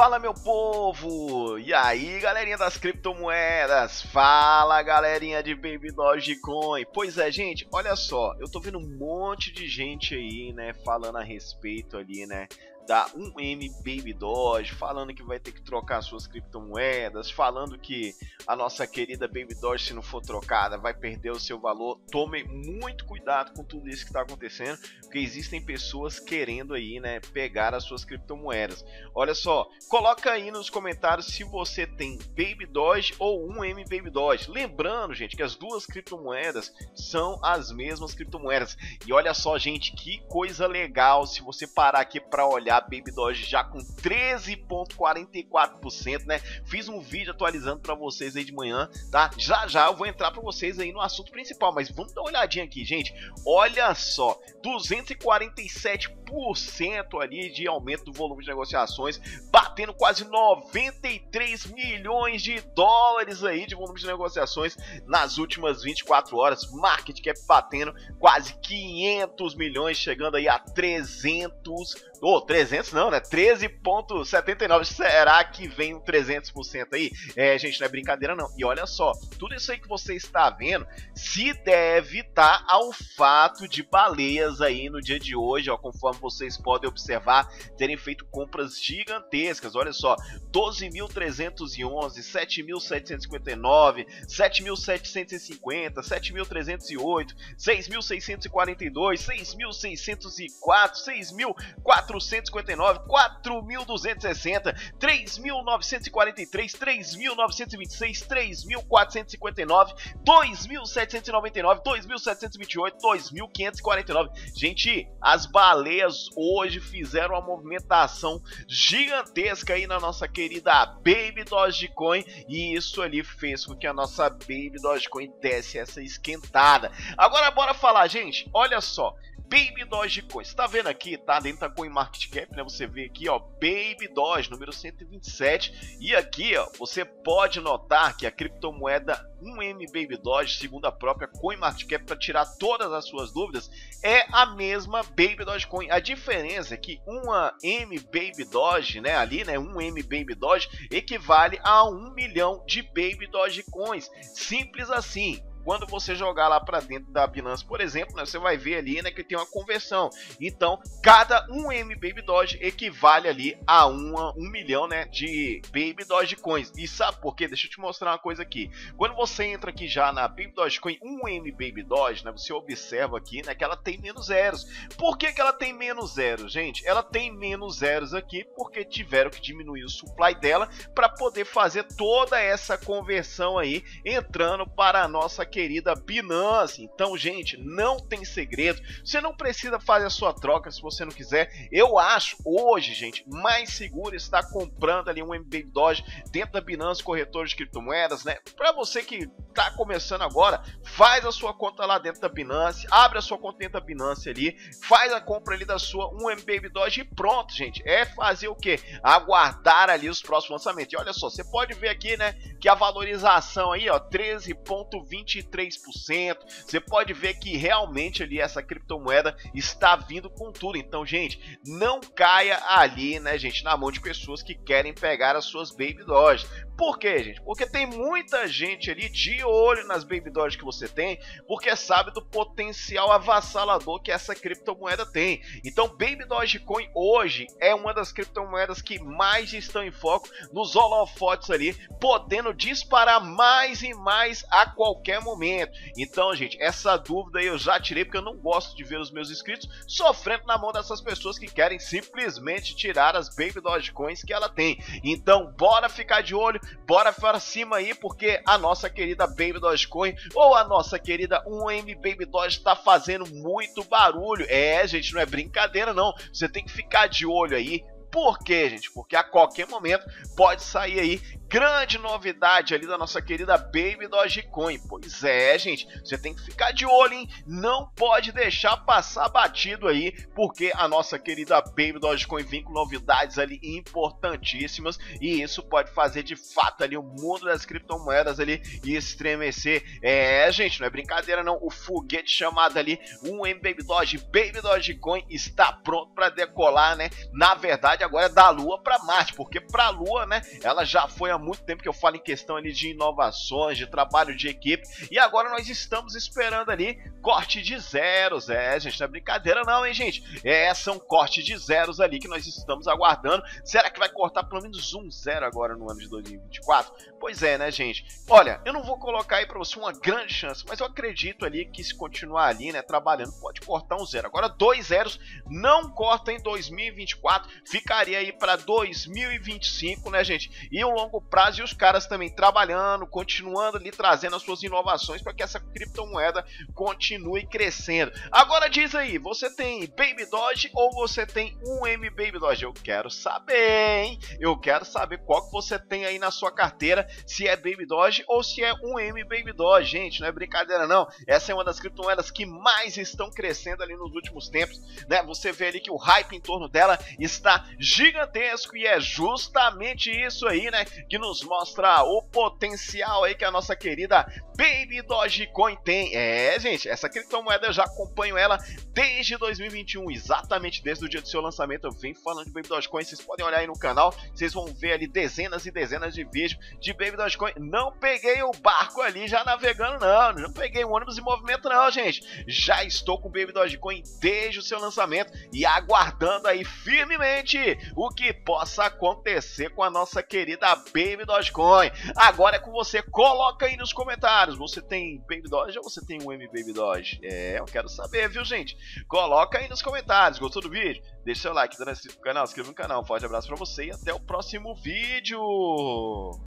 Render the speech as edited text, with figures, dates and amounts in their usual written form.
Fala, meu povo! E aí, galerinha das criptomoedas? Fala, galerinha de Baby Dogecoin! Pois é, gente, olha só, eu tô vendo um monte de gente aí, né, falando a respeito ali, né, da 1M Baby Doge, falando que vai ter que trocar suas criptomoedas, falando que a nossa querida Baby Doge, se não for trocada, vai perder o seu valor. Tomem muito cuidado com tudo isso que está acontecendo, porque existem pessoas querendo aí, né, pegar as suas criptomoedas. Olha só, coloca aí nos comentários se você tem Baby Doge ou 1M Baby Doge. Lembrando, gente, que as duas criptomoedas são as mesmas criptomoedas. E olha só, gente, que coisa legal se você parar aqui para olhar. Baby Doge já com 13,44%, né? Fiz um vídeo atualizando para vocês aí de manhã, tá? Já eu vou entrar para vocês aí no assunto principal, mas vamos dar uma olhadinha aqui, gente. Olha só, 247% ali de aumento do volume de negociações, batendo quase 93 milhões de dólares aí de volume de negociações nas últimas 24 horas. Market cap batendo quase 500 milhões, chegando aí a 300 não, né? 13,79. Será que vem um 300% aí? É, gente, não é brincadeira não. E olha só, tudo isso aí que você está vendo se deve estar ao fato de baleias aí no dia de hoje, ó, conforme vocês podem observar, terem feito compras gigantescas. Olha só, 12.311, 7.759, 7.750, 7.308, 6.642, 6.604, 6.459, 4.260, 3.943, 3.926, 3.459, 2.799, 2.728, 2.549. Gente, as baleias hoje fizeram uma movimentação gigantesca aí na nossa querida Baby Dogecoin, e isso ali fez com que a nossa Baby Dogecoin desse essa esquentada. Agora bora falar, gente, olha só, Baby Dogecoin, você tá vendo aqui, tá dentro da CoinMarketCap, né? Você vê aqui, ó, Baby Doge, número 127, e aqui, ó, você pode notar que a criptomoeda 1M Baby Doge, segundo a própria CoinMarketCap, para tirar todas as suas dúvidas, é a mesma Baby Dogecoin. A diferença é que uma M Baby Doge, né, ali, né, 1M Baby Doge equivale a 1 milhão de Baby Dogecoins. Simples assim. Quando você jogar lá para dentro da Binance, por exemplo, né, você vai ver ali, né, que tem uma conversão. Então, cada 1M Baby Doge equivale ali a 1 milhão, né, de Baby Dogecoins. E sabe por quê? Deixa eu te mostrar uma coisa aqui. Quando você entra aqui já na Baby Dogecoin 1M Baby Doge, né, você observa aqui, né, que ela tem menos zeros. Por que que ela tem menos zeros, gente? Ela tem menos zeros aqui porque tiveram que diminuir o supply dela para poder fazer toda essa conversão aí, entrando para a nossa querida Binance. Então, gente, não tem segredo, você não precisa fazer a sua troca se você não quiser. Eu acho hoje, gente, mais seguro estar comprando ali um Baby Doge dentro da Binance, corretor de criptomoedas, né? Para você que tá começando agora, faz a sua conta lá dentro da Binance, abre a sua conta dentro da Binance ali, faz a compra ali da sua 1M Baby Doge e pronto, gente. É fazer o que? Aguardar ali os próximos lançamentos. E olha só, você pode ver aqui, né, que a valorização aí, ó, 13,23%. Você pode ver que realmente ali essa criptomoeda está vindo com tudo. Então, gente, não caia ali, né, gente, na mão de pessoas que querem pegar as suas Baby Doge. Por quê, gente? Porque tem muita gente ali de olho nas Baby Doge que você tem, porque sabe do potencial avassalador que essa criptomoeda tem. Então, Baby Dogecoin hoje é uma das criptomoedas que mais estão em foco nos holofotes ali, podendo disparar mais e mais a qualquer momento. Então, gente, essa dúvida aí eu já tirei, porque eu não gosto de ver os meus inscritos sofrendo na mão dessas pessoas que querem simplesmente tirar as Baby Dogecoins que ela tem. Então, bora ficar de olho, bora para cima aí, porque a nossa querida Baby Dogecoin ou a nossa querida 1M Baby Doge está fazendo muito barulho. É, gente, não é brincadeira não, você tem que ficar de olho aí. Por quê, gente? Porque a qualquer momento pode sair aí grande novidade ali da nossa querida Baby Dogecoin. Pois é, gente, você tem que ficar de olho, hein? Não pode deixar passar batido aí, porque a nossa querida Baby Dogecoin vem com novidades ali importantíssimas, e isso pode fazer de fato ali o mundo das criptomoedas ali estremecer. É, gente, não é brincadeira não, o foguete chamado ali 1M Baby Dogecoin está pronto para decolar, né? Na verdade, novidade agora é da Lua para Marte, porque para a Lua, né, ela já foi há muito tempo que eu falo em questão ali de inovações, de trabalho de equipe, e agora nós estamos esperando ali corte de zeros. Gente, não é brincadeira não, hein, gente? São corte de zeros ali que nós estamos aguardando. Será que vai cortar pelo menos um zero agora no ano de 2024? Pois é, né, gente? Olha, eu não vou colocar aí para você uma grande chance, mas eu acredito ali que se continuar ali, né, trabalhando, pode cortar um zero. Agora, 2 zeros não corta em 2024, ficaria aí para 2025, né, gente? E o longo prazo, e os caras também trabalhando, continuando ali, trazendo as suas inovações para que essa criptomoeda continue crescendo. Agora diz aí, você tem Baby Doge ou você tem 1M Baby Doge? Eu quero saber, hein? Eu quero saber qual que você tem aí na sua carteira, se é Baby Doge ou se é 1M Baby Doge. Gente, não é brincadeira não. Essa é uma das criptomoedas que mais estão crescendo ali nos últimos tempos, né? Você vê ali que o hype em torno dela está gigantesco e é justamente isso aí, né, que nos mostra o potencial aí que a nossa querida Baby Dogecoin tem. Gente, essa criptomoeda eu já acompanho ela desde 2021, exatamente desde o dia do seu lançamento. Eu venho falando de Baby Dogecoin, vocês podem olhar aí no canal, vocês vão ver ali dezenas e dezenas de vídeos de Baby Dogecoin. Não peguei o barco ali já navegando não peguei o ônibus em movimento não, gente. Já estou com Baby Dogecoin desde o seu lançamento e aguardando aí firmemente o que possa acontecer com a nossa querida Baby Dogecoin. Agora é com você, coloca aí nos comentários, você tem Baby Doge ou você tem um M Baby Doge? Eu quero saber, viu, gente? Coloca aí nos comentários. Gostou do vídeo? Deixa seu like, se inscreve no canal, um forte abraço pra você e até o próximo vídeo.